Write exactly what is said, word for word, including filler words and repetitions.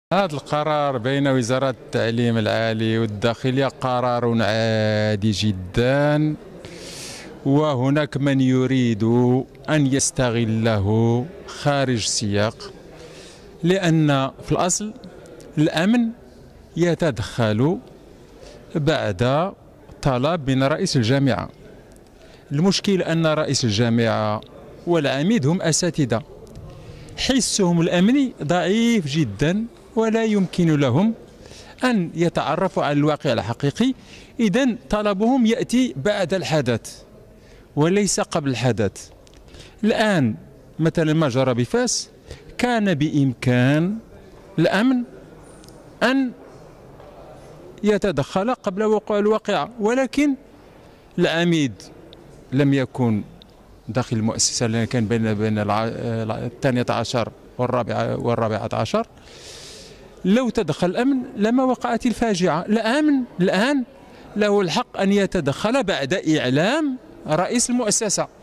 هذا القرار بين وزارة التعليم العالي والداخلية قرار عادي جدا، وهناك من يريد أن يستغله خارج السياق، لأن في الأصل الأمن يتدخل بعد طلب من رئيس الجامعة. المشكل أن رئيس الجامعة والعميد هم أساتذة، حسهم الأمني ضعيف جدا ولا يمكن لهم أن يتعرفوا على الواقع الحقيقي. إذن طلبهم يأتي بعد الحدث وليس قبل الحدث. الآن مثلا ما جرى بفاس، كان بإمكان الأمن أن يتدخل قبل وقوع الواقعة، ولكن العميد لم يكن داخل المؤسسة، لأن كان بين بين الثانية عشر والرابعة والرابعة عشر. لو تدخل الأمن لما وقعت الفاجعة. الأمن الآن له الحق أن يتدخل بعد إعلام رئيس المؤسسة.